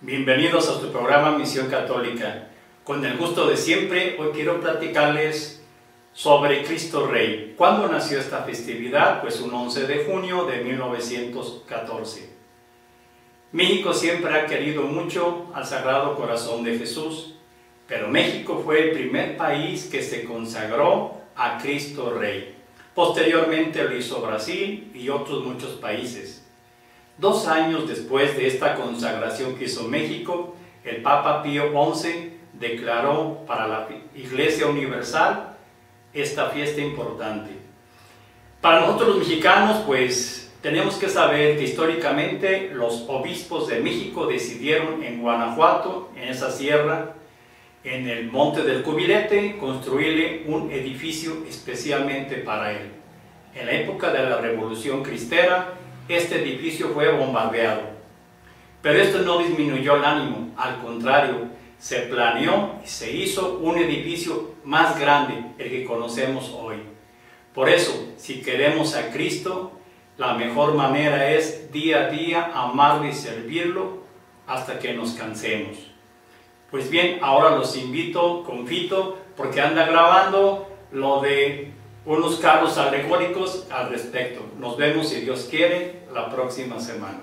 Bienvenidos a su programa Misión Católica. Con el gusto de siempre, hoy quiero platicarles sobre Cristo Rey. ¿Cuándo nació esta festividad? Pues un 11 de junio de 1914. México siempre ha querido mucho al Sagrado Corazón de Jesús, pero México fue el primer país que se consagró a Cristo Rey. Posteriormente lo hizo Brasil y otros muchos países. 2 años después de esta consagración que hizo México, el Papa Pío XI declaró para la Iglesia Universal esta fiesta importante. Para nosotros los mexicanos, pues tenemos que saber que históricamente los obispos de México decidieron en Guanajuato, en esa sierra, en el Monte del Cubilete, construirle un edificio especialmente para él. En la época de la Revolución Cristera, este edificio fue bombardeado. Pero esto no disminuyó el ánimo, al contrario, se planeó y se hizo un edificio más grande, el que conocemos hoy. Por eso, si queremos a Cristo, la mejor manera es día a día amarlo y servirlo hasta que nos cansemos. Pues bien, ahora los invito con Fito, porque anda grabando lo de unos carros alegóricos al respecto. Nos vemos, si Dios quiere, la próxima semana.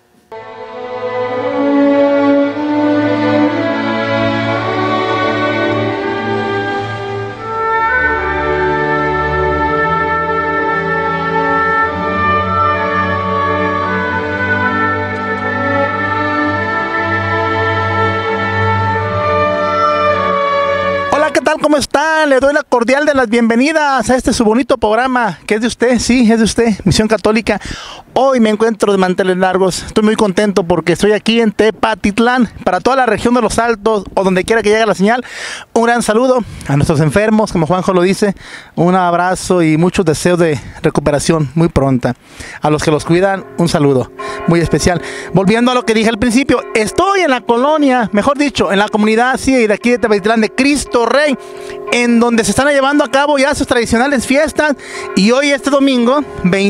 ¿Cómo están? Le doy la cordial de las bienvenidas a este su bonito programa, que es de usted, sí, es de usted, Misión Católica. Hoy me encuentro de manteles largos, estoy muy contento porque estoy aquí en Tepatitlán, para toda la región de los Altos, o donde quiera que llegue la señal. Un gran saludo a nuestros enfermos, como Juanjo lo dice, un abrazo y muchos deseos de recuperación muy pronta. A los que los cuidan, un saludo muy especial. Volviendo a lo que dije al principio, estoy en la colonia, mejor dicho, en la comunidad, sí, de aquí de Tepatitlán, de Cristo Rey, en donde se están llevando a cabo ya sus tradicionales fiestas. Y hoy, este domingo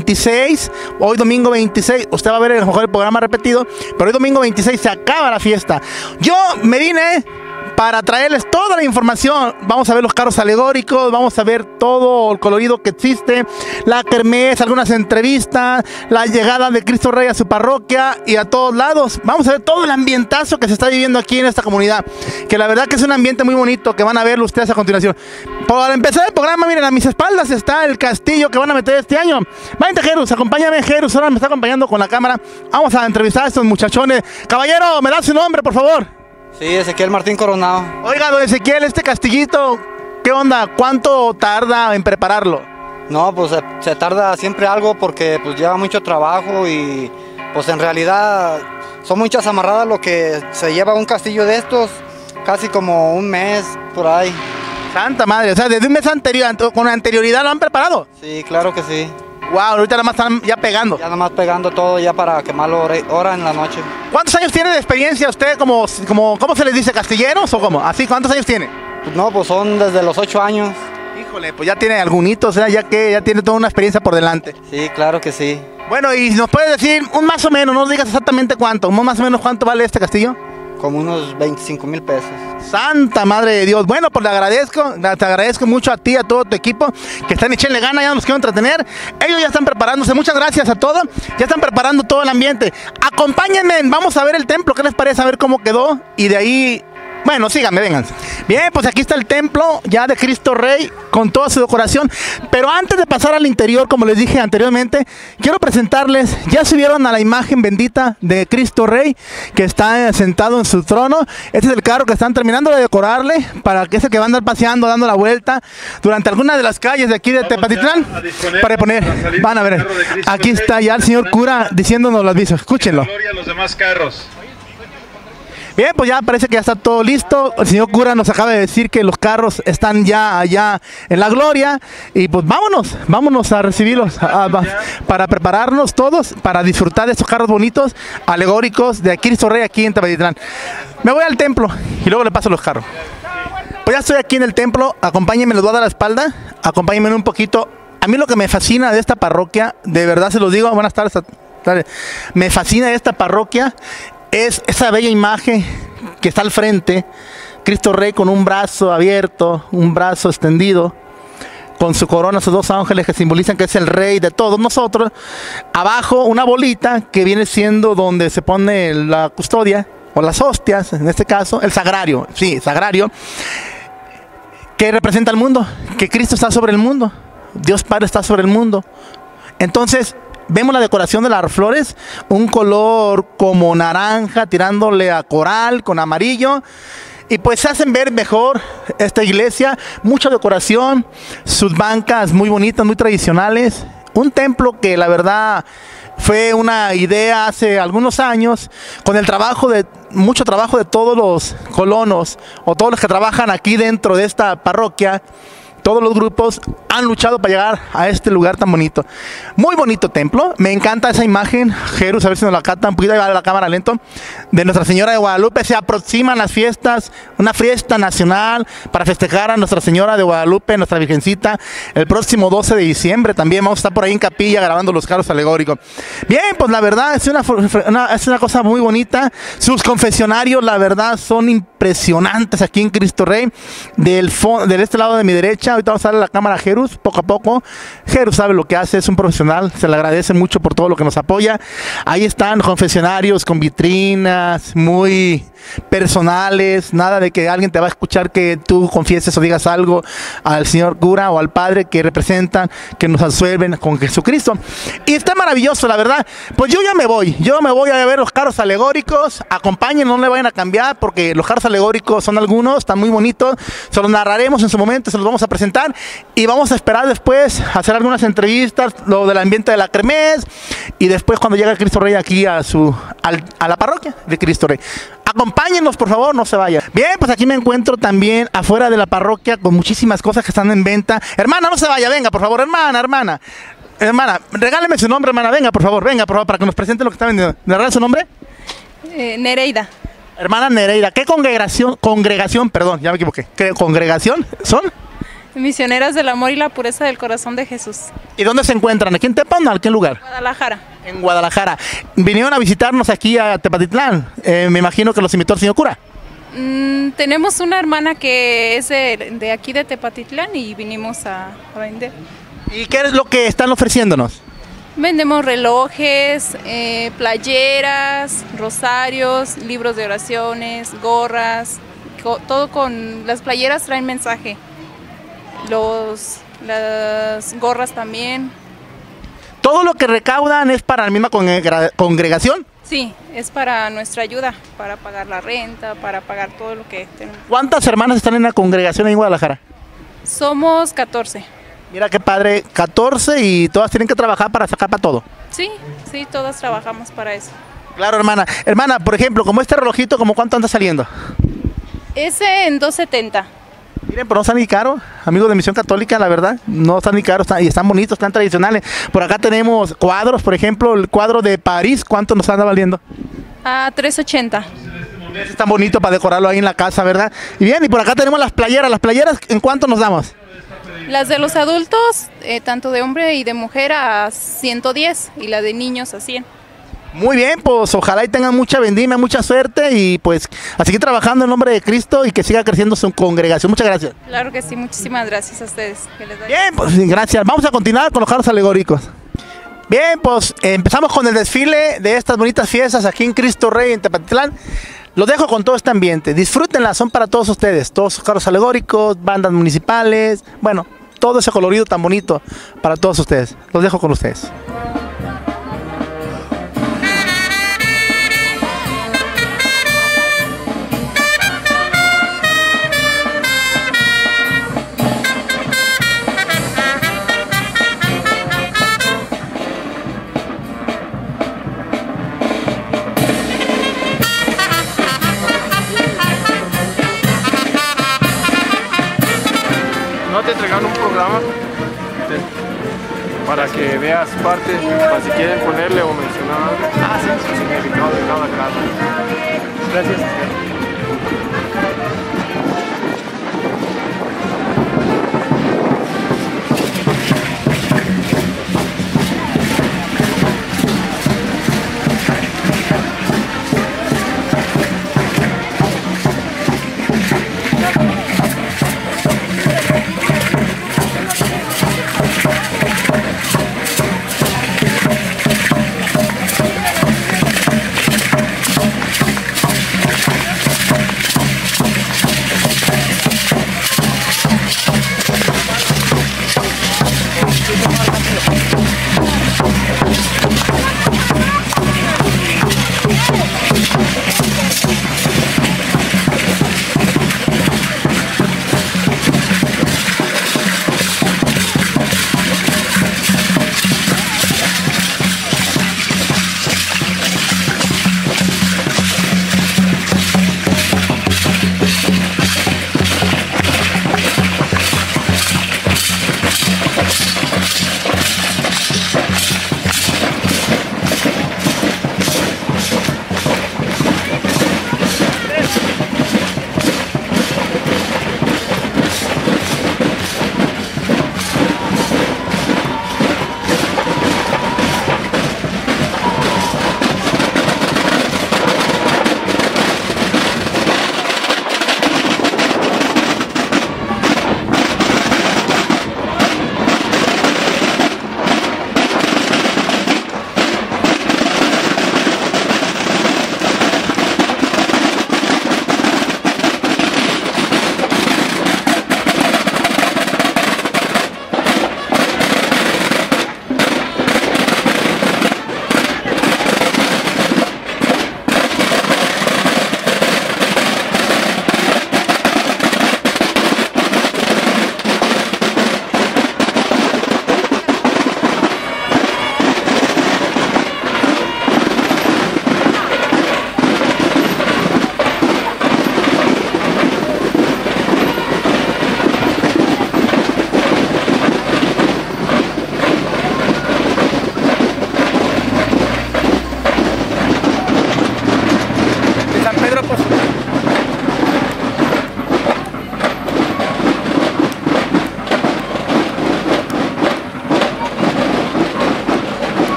26, hoy domingo 26, usted va a ver a lo mejor el programa repetido, pero hoy domingo 26 se acaba la fiesta. Yo me vine para traerles toda la información. Vamos a ver los carros alegóricos, vamos a ver todo el colorido que existe, la kermés, algunas entrevistas, la llegada de Cristo Rey a su parroquia y a todos lados. Vamos a ver todo el ambientazo que se está viviendo aquí en esta comunidad, que la verdad que es un ambiente muy bonito, que van a verlo ustedes a continuación. Para empezar el programa, miren, a mis espaldas está el castillo que van a meter este año. Vente, Jerus, acompáñame, Jerus, ahora me está acompañando con la cámara. Vamos a entrevistar a estos muchachones. Caballero, ¿me da su nombre, por favor? Sí, Ezequiel Martín Coronado. Oiga, don Ezequiel, este castillito, ¿qué onda? ¿Cuánto tarda en prepararlo? No, pues se tarda siempre algo porque pues lleva mucho trabajo y pues en realidad son muchas amarradas lo que se lleva un castillo de estos, casi como un mes por ahí. Santa madre, o sea, desde un mes anterior, con anterioridad lo han preparado. Sí, claro que sí. Wow, ahorita nada más están ya pegando. Ya nada más pegando todo ya para quemarlo hora en la noche. ¿Cuántos años tiene de experiencia usted ¿cómo se les dice? ¿Castilleros o cómo? ¿Así? ¿Cuántos años tiene? Pues no, pues son desde los 8 años. Híjole, pues ya tiene algunitos, ya que ya tiene toda una experiencia por delante. Sí, claro que sí. Bueno, y nos puede decir un más o menos, no nos digas exactamente cuánto, más o menos cuánto vale este castillo. Como unos 25,000 pesos. Santa madre de Dios. Bueno, pues te agradezco mucho a ti, a todo tu equipo, que están echándole ganas, ya nos quiero entretener. Ellos ya están preparándose, muchas gracias a todos. Ya están preparando todo el ambiente. Acompáñenme, vamos a ver el templo, ¿qué les parece? A ver cómo quedó. Y de ahí, bueno, síganme, vengan. Bien, pues aquí está el templo ya de Cristo Rey, con toda su decoración. Pero antes de pasar al interior, como les dije anteriormente, quiero presentarles, ya subieron a la imagen bendita de Cristo Rey, que está sentado en su trono. Este es el carro que están terminando de decorarle, para que es el que va a andar paseando, dando la vuelta durante alguna de las calles de aquí de Tepatitlán. Para poner, van a ver, aquí está ya el señor cura diciéndonos las visas, escúchenlo. Gloria a los demás carros. Bien, pues ya parece que ya está todo listo. El señor cura nos acaba de decir que los carros están ya allá en la gloria. Y pues vámonos a recibirlos, para prepararnos todos, para disfrutar de estos carros bonitos, alegóricos de Cristo Rey aquí en Tepatitlán. Me voy al templo y luego le paso los carros. Pues ya estoy aquí en el templo, acompáñenme, les voy a dar la espalda, acompáñenme un poquito. A mí lo que me fascina de esta parroquia, de verdad se los digo, buenas tardes, me fascina esta parroquia, es esa bella imagen que está al frente, Cristo Rey con un brazo abierto, un brazo extendido, con su corona, sus dos ángeles que simbolizan que es el Rey de todos nosotros. Abajo una bolita que viene siendo donde se pone la custodia, o las hostias, en este caso, el sagrario, sí, sagrario, que representa al mundo, que Cristo está sobre el mundo, Dios Padre está sobre el mundo. Entonces, vemos la decoración de las flores, un color como naranja, tirándole a coral, con amarillo. Y pues se hacen ver mejor esta iglesia, mucha decoración, sus bancas muy bonitas, muy tradicionales. Un templo que la verdad fue una idea hace algunos años, con el trabajo mucho trabajo de todos los colonos o todos los que trabajan aquí dentro de esta parroquia. Todos los grupos han luchado para llegar a este lugar tan bonito. Muy bonito templo. Me encanta esa imagen. Jesús, a ver si nos la capta un poquito, ahí va la cámara lento. De Nuestra Señora de Guadalupe. Se aproximan las fiestas, una fiesta nacional para festejar a Nuestra Señora de Guadalupe, nuestra Virgencita, el próximo 12 de diciembre. También vamos a estar por ahí en capilla grabando los carros alegóricos. Bien, pues la verdad es una cosa muy bonita. Sus confesionarios, la verdad, son impresionantes aquí en Cristo Rey. De este lado de mi derecha, ahorita vamos a darle la cámara a Jerus, poco a poco. Jerus sabe lo que hace, es un profesional, se le agradece mucho por todo lo que nos apoya. Ahí están confesionarios con vitrinas, muy personales, nada de que alguien te va a escuchar que tú confieses o digas algo al señor cura o al padre que representan, que nos absuelven con Jesucristo. Y está maravilloso, la verdad. Pues yo me voy a ver los carros alegóricos. Acompañen, no le vayan a cambiar, porque los carros alegóricos son algunos, están muy bonitos, se los narraremos en su momento, se los vamos a presentar y vamos a esperar después hacer algunas entrevistas, lo del ambiente de la kermés, y después cuando llega Cristo Rey aquí a la parroquia de Cristo Rey. Acompáñenos, por favor, no se vayan. Bien, pues aquí me encuentro también afuera de la parroquia con muchísimas cosas que están en venta. Hermana, no se vaya, venga, por favor, hermana, regáleme su nombre, hermana, venga, por favor, para que nos presente lo que está vendiendo. ¿Me regala su nombre? Nereida. Hermana Nereida, ¿qué congregación, perdón, ya me equivoqué, qué congregación son? Misioneras del amor y la pureza del corazón de Jesús. ¿Y dónde se encuentran? ¿Aquí en Tepa o en qué lugar? Guadalajara. En Guadalajara. Vinieron a visitarnos aquí a Tepatitlán. Me imagino que los invitó el señor cura. Tenemos una hermana que es de aquí de Tepatitlán y vinimos a vender. ¿Y qué es lo que están ofreciéndonos? Vendemos relojes, playeras, rosarios, libros de oraciones, gorras, todo con las playeras traen mensaje. Las gorras también. ¿Todo lo que recaudan es para la misma congregación? Sí, es para nuestra ayuda, para pagar la renta, para pagar todo lo que tenemos. ¿Cuántas hermanas están en la congregación en Guadalajara? Somos 14. Mira qué padre, 14 y todas tienen que trabajar para sacar para todo. Sí, todas trabajamos para eso. Claro, hermana. Hermana, por ejemplo, como este relojito, ¿como cuánto anda saliendo? Ese en 270. Miren, pero no están ni caros, amigos de Misión Católica, la verdad, no están ni caros, y están bonitos, están tradicionales. Por acá tenemos cuadros, por ejemplo, el cuadro de París, ¿cuánto nos anda valiendo? A 380. Es tan bonito para decorarlo ahí en la casa, ¿verdad? Y bien, y por acá tenemos las playeras, ¿en cuánto nos damos? Las de los adultos, tanto de hombre y de mujer, a 110, y la de niños a 100. Muy bien, pues ojalá y tengan mucha vendimia, mucha suerte y pues a seguir trabajando en nombre de Cristo y que siga creciendo su congregación. Muchas gracias. Claro que sí, muchísimas gracias a ustedes. Bien, pues gracias. Vamos a continuar con los carros alegóricos. Bien, pues empezamos con el desfile de estas bonitas fiestas aquí en Cristo Rey, en Tepatitlán. Los dejo con todo este ambiente. Disfrútenla, son para todos ustedes. Todos sus carros alegóricos, bandas municipales, bueno, todo ese colorido tan bonito para todos ustedes. Los dejo con ustedes. Te entregaron un programa para que veas parte, para si quieren ponerle o mencionar algo, el significado de cada carta. Gracias.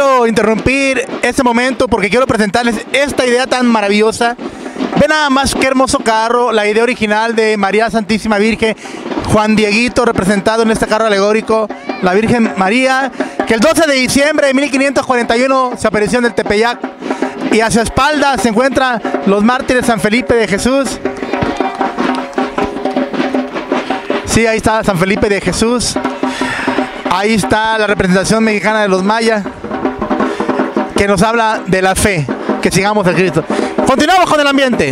quiero interrumpir este momento porque quiero presentarles esta idea tan maravillosa. Ve nada más qué hermoso carro, la idea original de María Santísima Virgen, Juan Dieguito representado en este carro alegórico, la Virgen María, que el 12 de diciembre de 1541 se apareció en el Tepeyac, y a su espalda se encuentran los mártires San Felipe de Jesús. Sí, ahí está San Felipe de Jesús. Ahí está la representación mexicana de los mayas, que nos habla de la fe, que sigamos a Cristo. Continuamos con el ambiente.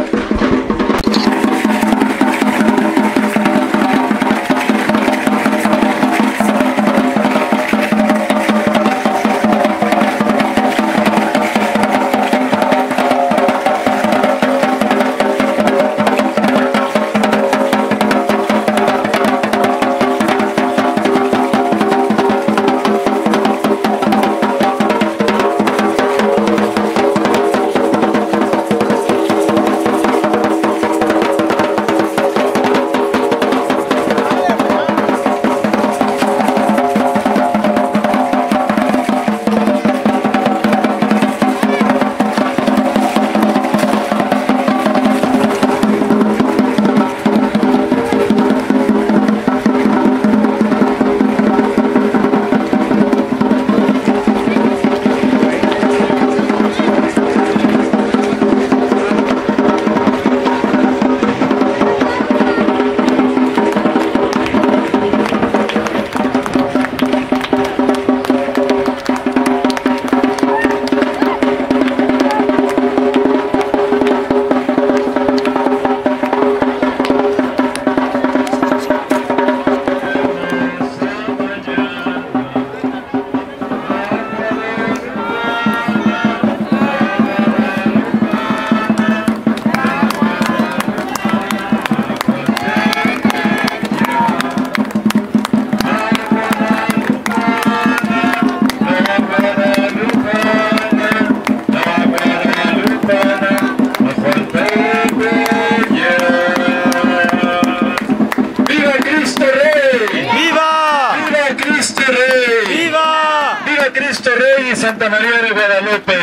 Santa María de Guadalupe.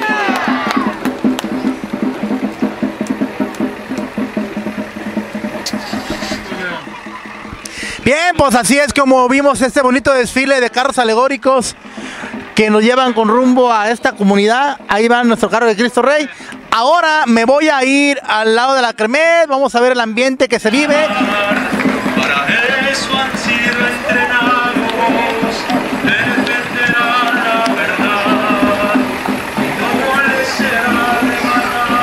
Bien, pues así es como vimos este bonito desfile de carros alegóricos que nos llevan con rumbo a esta comunidad. Ahí va nuestro carro de Cristo Rey. Ahora me voy a ir al lado de la kermés, vamos a ver el ambiente que se vive. Para eso han sido entrenados, defenderán la verdad, no les será arrebatado,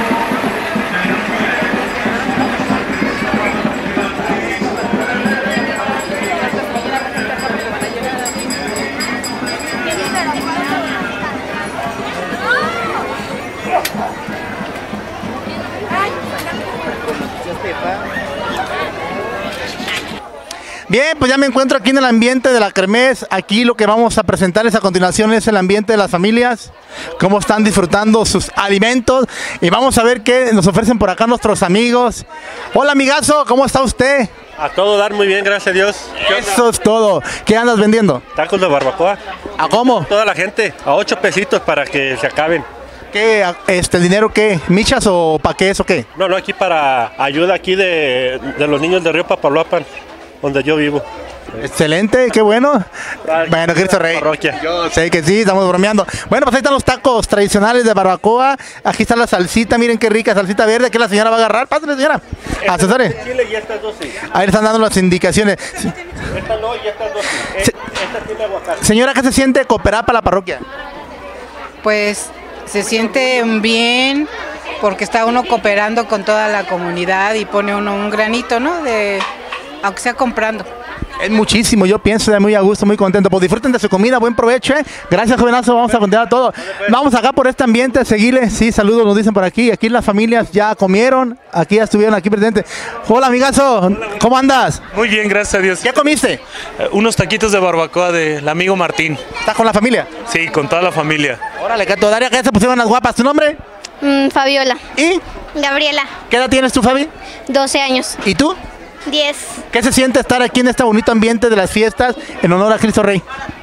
Bien, pues ya me encuentro aquí en el ambiente de la kermés. Aquí lo que vamos a presentarles a continuación es el ambiente de las familias, cómo están disfrutando sus alimentos, y vamos a ver qué nos ofrecen por acá nuestros amigos. Hola amigazo, ¿cómo está usted? A todo dar, muy bien, gracias a Dios. Eso es todo. ¿Qué andas vendiendo? Tacos de barbacoa. ¿A cómo? Toda la gente, a 8 pesitos para que se acaben. ¿Qué, el dinero qué? ¿Michas o pa' qué es o qué? No, aquí para ayuda aquí de los niños de Río Papaloapan, donde yo vivo. Excelente, qué bueno. Bueno, Cristo Rey. Parroquia. Yo sé que sí, estamos bromeando. Bueno, pues ahí están los tacos tradicionales de barbacoa. Aquí está la salsita, miren qué rica salsita verde. Aquí la señora va a agarrar. Pásale, señora. Asesore. Chile y estas dos sí. Ahí le están dando las indicaciones. Esta no y estas dos sí. Esta tiene aguacate. Señora, ¿qué se siente cooperar para la parroquia? Pues se siente bien porque está uno cooperando con toda la comunidad y pone uno un granito, ¿no? Aunque sea comprando. Es muchísimo, yo pienso de muy a gusto, muy contento. Pues disfruten de su comida, buen provecho, ¿eh? Gracias, jovenazo, vamos a continuar todo. Vamos acá por este ambiente, seguirle. Sí, saludos, nos dicen por aquí. Aquí las familias ya comieron, aquí ya estuvieron aquí presentes. Hola, amigazo, ¿cómo andas? Muy bien, gracias a Dios. ¿Qué comiste? Unos taquitos de barbacoa del amigo Martín. ¿Estás con la familia? Sí, con toda la familia. Órale, que todavía que se pusieron las guapas. ¿Tu nombre? Fabiola. ¿Y? Gabriela. ¿Qué edad tienes tú, Fabi? 12 años. ¿Y tú? 10. ¿Qué se siente estar aquí en este bonito ambiente de las fiestas en honor a Cristo Rey?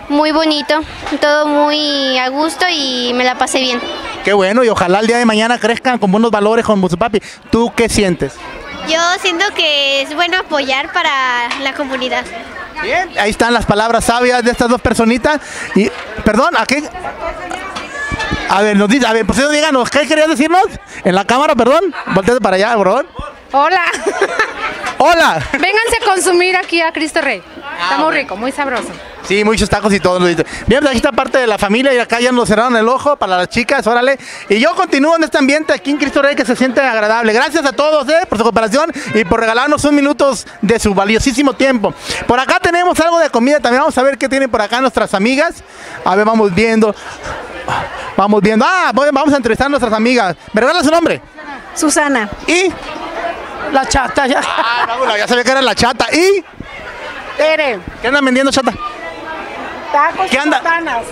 Muy bonito, todo muy a gusto y me la pasé bien. Qué bueno, y ojalá el día de mañana crezcan con buenos valores como su papi. ¿Tú qué sientes? Yo siento que es bueno apoyar para la comunidad. Bien, ahí están las palabras sabias de estas dos personitas. Y, perdón, ¿a qué? A ver, nos dice, a ver, pues díganos, ¿qué querías decirnos? En la cámara, perdón. Volteate para allá, bro. Hola. Hola. Vénganse a consumir aquí a Cristo Rey. Está muy rico, muy sabroso. Sí, muchos tacos y todo. Bien, pues aquí está parte de la familia y acá ya nos cerraron el ojo para las chicas, órale. Y yo continúo en este ambiente aquí en Cristo Rey que se siente agradable. Gracias a todos por su cooperación y por regalarnos unos minutos de su valiosísimo tiempo. Por acá tenemos algo de comida, también vamos a ver qué tienen por acá nuestras amigas. A ver, vamos viendo. Vamos viendo. Vamos a entrevistar a nuestras amigas. ¿Me regala su nombre? Susana. ¿Y? La chata. Ya, ya sabía que era la chata. ¿Y? Tere. ¿Qué andan vendiendo, chata? Tacos ¿Qué anda? botanas.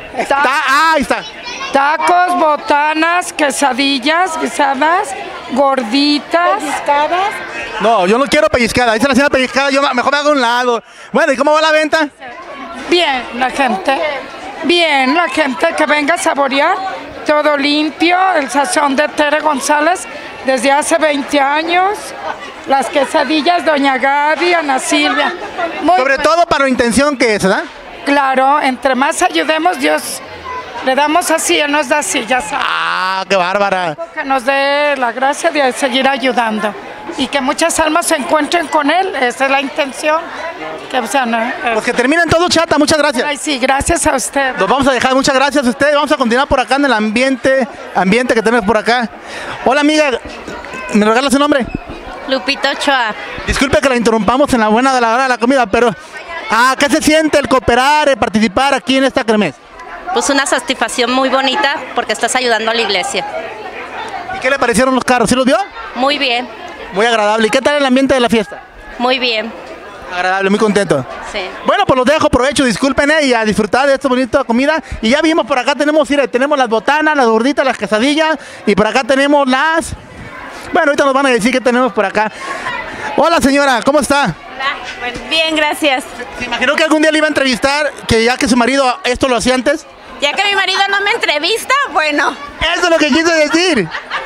Ahí está. Tacos, botanas, quesadillas, guisadas, gorditas. ¿Pellizcadas? No, yo no quiero pellizcada. Dice la señora pellizcada, yo mejor me hago a un lado. Bueno, ¿y cómo va la venta? Bien, la gente. Bien, la gente que venga a saborear. Todo limpio, el sazón de Tere González desde hace 20 años. Las quesadillas, Doña Gaby, Ana Silvia. Sobre todo para la intención que es, ¿verdad? Claro, entre más ayudemos, Dios le damos así, Él nos da así, ya sabes. ¡Qué bárbara! Que nos dé la gracia de seguir ayudando y que muchas almas se encuentren con Él, esa es la intención. Pues que terminen todo, chata, muchas gracias. Ay, sí, gracias a usted. Nos vamos a dejar, muchas gracias a ustedes. Vamos a continuar por acá en el ambiente que tenemos por acá. Hola, amiga, ¿me regala su nombre? Lupita Ochoa. Disculpe que la interrumpamos en la buena de la hora de la comida, pero ¿qué se siente el cooperar, el participar aquí en esta kermés? Pues una satisfacción muy bonita porque estás ayudando a la iglesia. ¿Y qué le parecieron los carros? ¿Sí los vio? Muy bien. Muy agradable. ¿Y qué tal el ambiente de la fiesta? Muy bien. Agradable, muy contento. Sí. Bueno, pues los dejo, provecho, disculpen y a disfrutar de esta bonita comida. Y ya vimos por acá tenemos las botanas, las gorditas, las quesadillas y por acá tenemos las... Bueno, ahorita nos van a decir qué tenemos por acá. Hola, señora, ¿cómo está? Hola, bueno, bien, gracias. ¿Se imaginó que algún día le iba a entrevistar, que ya que su marido esto lo hacía antes? Ya que mi marido no me entrevista, bueno. Eso es lo que quise decir.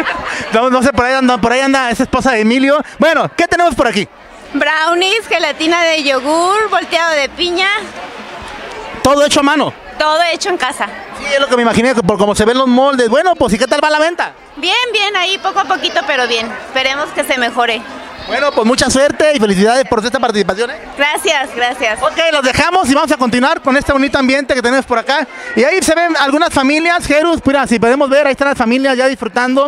No sé, por ahí anda esa esposa de Emilio. Bueno, ¿qué tenemos por aquí? Brownies, gelatina de yogur, volteado de piña. Todo hecho a mano. Todo hecho en casa. Sí, es lo que me imaginé, por cómo se ven los moldes. Bueno, pues ¿y qué tal va la venta? Bien, bien, ahí poco a poquito, pero bien. Esperemos que se mejore. Bueno, pues mucha suerte y felicidades por esta participación. Gracias, gracias. Ok, los dejamos y vamos a continuar con este bonito ambiente que tenemos por acá. Y ahí se ven algunas familias, Jerus, mira, si podemos ver, ahí están las familias ya disfrutando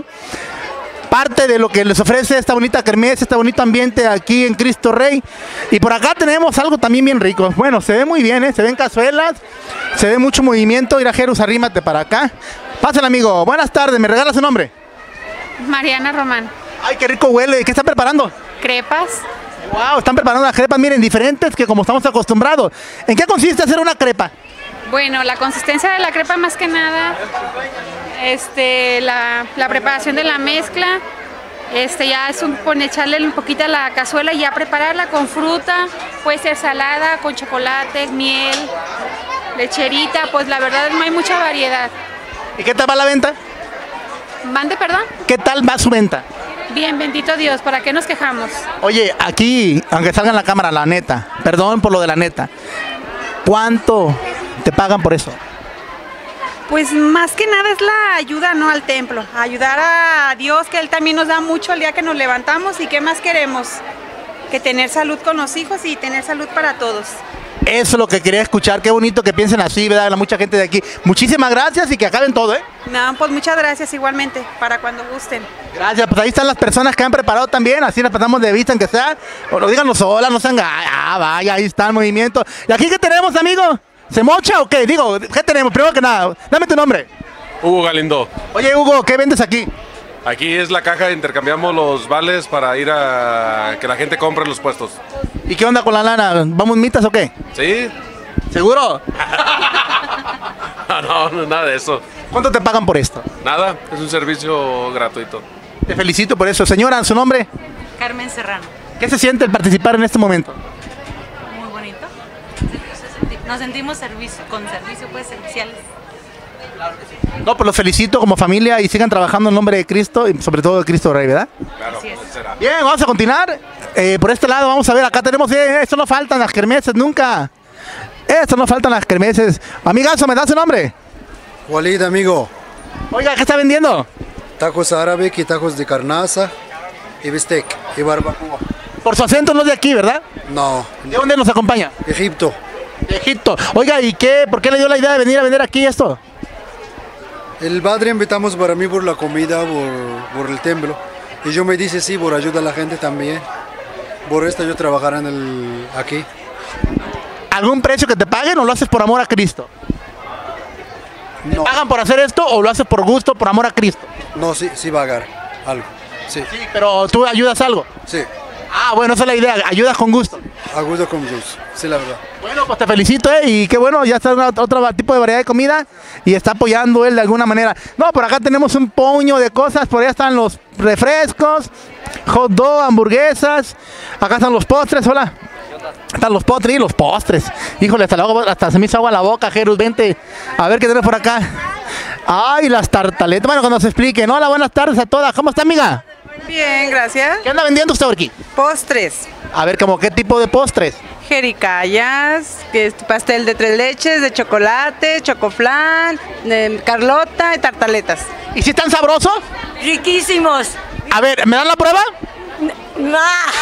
parte de lo que les ofrece esta bonita kermés, este bonito ambiente aquí en Cristo Rey. Y por acá tenemos algo también bien rico. Bueno, se ve muy bien, se ven cazuelas, se ve mucho movimiento. Mira, Jerus, arrímate para acá. Pásale, amigo. Buenas tardes, ¿me regala su nombre? Mariana Román. Ay, qué rico huele. ¿Qué están preparando? Crepas. Wow, están preparando las crepas, miren, diferentes que como estamos acostumbrados. ¿En qué consiste hacer una crepa? Bueno, la consistencia de la crepa más que nada, la preparación de la mezcla, ya es echarle un poquito a la cazuela y ya prepararla con fruta, puede ser salada, con chocolate, miel, lecherita, pues la verdad no hay mucha variedad. ¿Y qué tal va la venta? ¿Mande, perdón? ¿Qué tal va su venta? Bien, bendito Dios, ¿para qué nos quejamos? Oye, aquí, aunque salga en la cámara, la neta, perdón por lo de la neta, ¿cuánto te pagan por eso? Pues más que nada es la ayuda, ¿no? Al templo, ayudar a Dios, que Él también nos da mucho el día que nos levantamos. ¿Y qué más queremos? Que tener salud con los hijos y tener salud para todos. Eso es lo que quería escuchar, qué bonito que piensen así, ¿verdad? Mucha gente de aquí. Muchísimas gracias y que acaben todo, ¿eh? No, pues muchas gracias igualmente, para cuando gusten. Gracias, pues ahí están las personas que han preparado también, así las pasamos de vista, aunque sea, o lo díganos sola, no sean, vaya, ahí está el movimiento. ¿Y aquí qué tenemos, amigo? ¿Se mocha o qué? Digo, ¿qué tenemos? Primero que nada, dame tu nombre. Hugo Galindo. Oye, Hugo, ¿qué vendes aquí? Aquí es la caja, intercambiamos los vales para ir a que la gente compre en los puestos. ¿Y qué onda con la lana? ¿Vamos mitas o qué? ¿Sí? ¿Seguro? No, nada de eso. ¿Cuánto te pagan por esto? Nada, es un servicio gratuito. Te felicito por eso. Señora, ¿su nombre? Carmen Serrano. ¿Qué se siente el participar en este momento? Muy bonito. Se sentí Nos sentimos con servicio pues serviciales. No, pues los felicito como familia y sigan trabajando en nombre de Cristo y sobre todo de Cristo Rey, ¿verdad? Claro, Así es. Bien, vamos a continuar. Por este lado, vamos a ver, acá tenemos, esto no faltan las kermeses nunca. Esto no faltan las kermeses. Amigazo, ¿me das su nombre? Walid, amigo. Oiga, ¿qué está vendiendo? Tacos árabes y tacos de carnaza y bistec y barbacoa. Por su acento no es de aquí, ¿verdad? No. ¿De dónde nos acompaña? Egipto. De Egipto. Oiga, ¿y qué? ¿Por qué le dio la idea de venir a vender aquí esto? El padre invitamos para mí por la comida, por el templo. Y yo me dice sí, por ayudar a la gente también. Por esto yo trabajaré aquí. ¿Algún precio que te paguen o lo haces por amor a Cristo? ¿Te pagan por hacer esto o lo haces por gusto, por amor a Cristo? No, sí pagar algo. Sí. Sí, pero tú ayudas algo. Sí. Ah, bueno, esa es la idea, ayudas con gusto. Ayudo con gusto, sí, la verdad. Bueno, pues te felicito, y qué bueno, ya está otro tipo de variedad de comida y está apoyando él de alguna manera. No, por acá tenemos un puño de cosas, por allá están los refrescos, hot dog, hamburguesas, acá están los postres, hola. Están los postres y los postres. Híjole, hasta se me hizo agua la boca, Jerus, vente. A ver qué tenemos por acá. Ay, las tartaletas. Bueno, cuando se expliquen. Hola, buenas tardes a todas. ¿Cómo está, amiga? Bien, gracias. ¿Qué anda vendiendo usted por aquí? Postres. A ver, ¿cómo qué tipo de postres? Jericayas, pastel de 3 leches, de chocolate, chocoflán, de Carlota y tartaletas. ¿Y si están sabrosos? Riquísimos. A ver, ¿me dan la prueba? No.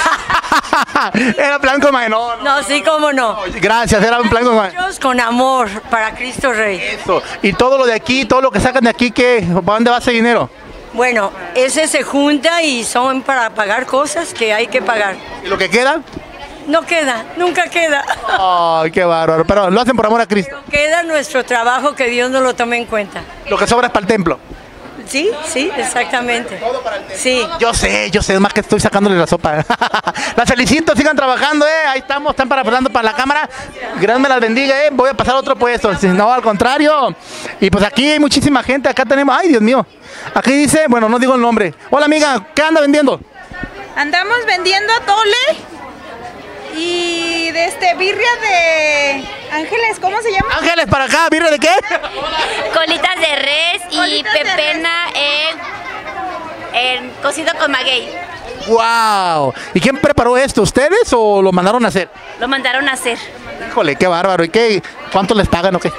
Era plan con no. No, sí, cómo no. Gracias, era un plan con con amor para Cristo Rey. Eso. Y todo lo de aquí, todo lo que sacan de aquí, ¿para dónde va ese dinero? Bueno, ese se junta y son para pagar cosas que hay que pagar. ¿Y lo que queda? No queda, nunca queda. Ay, qué bárbaro. Pero lo hacen por amor a Cristo. Pero queda nuestro trabajo, que Dios no lo tome en cuenta. Lo que sobra es para el templo. Sí, exactamente. Todo para el templo. Sí. Yo sé, es más que estoy sacándole la sopa. Las felicito, sigan trabajando, ahí estamos, están hablando para la cámara. Dios me las bendiga, voy a pasar a otro puesto. Si no, al contrario. Y pues aquí hay muchísima gente, acá tenemos, ay, Dios mío. Aquí dice, bueno, no digo el nombre. Hola, amiga, ¿qué anda vendiendo? Andamos vendiendo atole y birria de Ángeles, ¿cómo se llama? Ángeles, para acá, ¿birria de qué? Colitas de res y pepena en cocido con maguey. ¡Wow! ¿Y quién preparó esto? ¿Ustedes o lo mandaron a hacer? Lo mandaron a hacer. Híjole, qué bárbaro. ¿Y qué? ¿Cuánto les pagan o qué?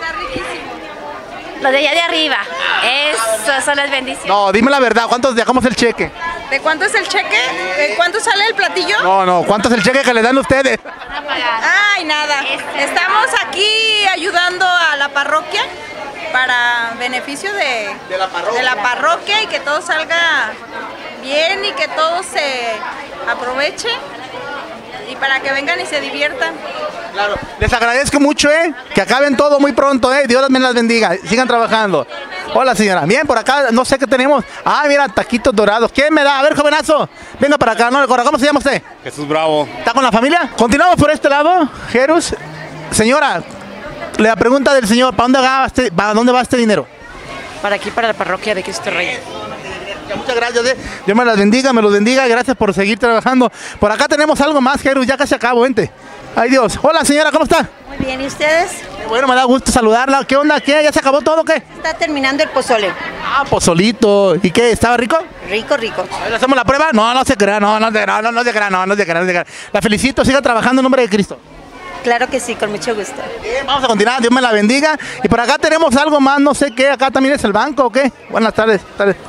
Los de allá de arriba. Eso son las bendiciones. No, dime la verdad, ¿cómo es el cheque? ¿De cuánto es el cheque? ¿De cuánto sale el platillo? No, ¿cuánto es el cheque que le dan ustedes? Ay, nada. Estamos aquí ayudando a la parroquia para beneficio de la parroquia y que todo salga bien y que todo se aproveche y para que vengan y se diviertan. Claro, les agradezco mucho, que acaben todo muy pronto, Dios me las bendiga, sigan trabajando. Hola, señora. Bien, por acá, no sé qué tenemos. Ah, mira, taquitos dorados. ¿Quién me da? A ver, jovenazo, venga para acá, no, ¿cómo se llama usted? Jesús Bravo. ¿Está con la familia? Continuamos por este lado, Jerus. Señora, la pregunta del señor, ¿para dónde va este dinero? Para aquí, para la parroquia de Cristo Rey. Muchas gracias, Dios me las bendiga, me los bendiga, gracias por seguir trabajando. Por acá tenemos algo más, Jerus, ya casi acabo, vente. Ay, Dios. Hola, señora, ¿cómo está? Muy bien, ¿y ustedes? Bueno, me da gusto saludarla. ¿Qué onda? ¿Qué? ¿Ya se acabó todo o qué? Está terminando el pozole. Ah, pozolito. ¿Y qué? ¿Estaba rico? Rico, rico. ¿Le hacemos la prueba? No se crea, no se crea. La felicito, siga trabajando en nombre de Cristo. Claro que sí, con mucho gusto. Bien, vamos a continuar, Dios me la bendiga. Y por acá tenemos algo más, no sé qué. Acá también es el banco, ¿o qué? Buenas tardes.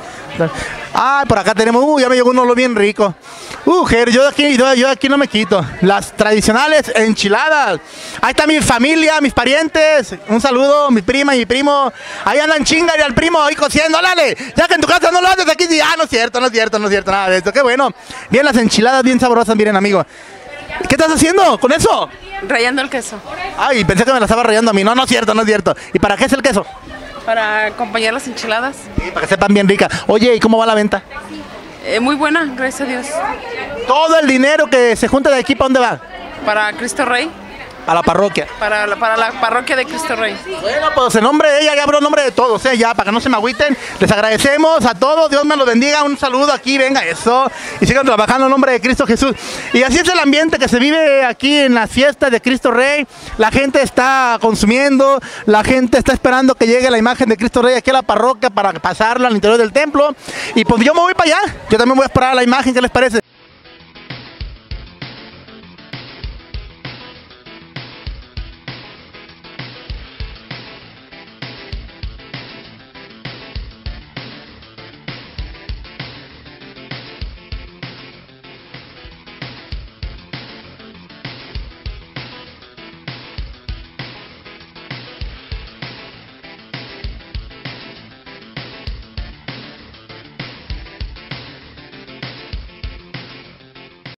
Ah, por acá tenemos, ya me llegó un olor bien rico. Yo aquí no me quito. Las tradicionales enchiladas. Ahí está mi familia, mis parientes. Un saludo, mi prima y mi primo. Ahí andan chinga y al primo ahí cociendo, órale. Ya que en tu casa no lo haces aquí, no es cierto, nada de esto. Qué bueno. Bien, las enchiladas bien sabrosas, miren, amigo. ¿Qué estás haciendo con eso? Rayando el queso. Ay, pensé que me la estaba rayando a mí. No es cierto. ¿Y para qué es el queso? Para acompañar las enchiladas. Sí, para que sepan bien ricas. Oye, ¿y cómo va la venta? Muy buena, gracias a Dios. ¿Todo el dinero que se junta de aquí para dónde va? Para Cristo Rey. A la parroquia. Para la parroquia de Cristo Rey. Bueno, pues en nombre de ella, ya abro el nombre de todos, ya, para que no se me agüiten. Les agradecemos a todos, Dios me los bendiga, un saludo aquí, venga, eso. Y sigan trabajando en nombre de Cristo Jesús. Y así es el ambiente que se vive aquí en las fiestas de Cristo Rey. La gente está consumiendo, la gente está esperando que llegue la imagen de Cristo Rey aquí a la parroquia para pasarla al interior del templo. Y pues yo me voy para allá, yo también voy a esperar la imagen, ¿qué les parece?